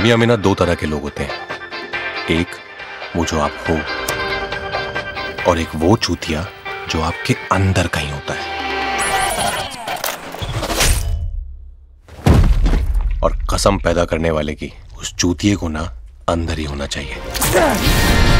दुनिया में ना दो तरह के लोग होते हैं, एक वो जो आप हो, और एक वो चूतिया जो आपके अंदर कहीं होता है। और कसम पैदा करने वाले की उस चूतिये को ना अंदर ही होना चाहिए।